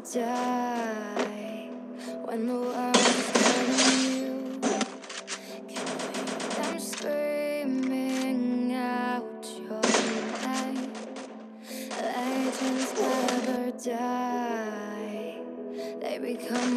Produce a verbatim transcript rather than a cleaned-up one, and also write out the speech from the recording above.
die when the world is calling you. Can you hear them screaming out your name? Legends never die, they become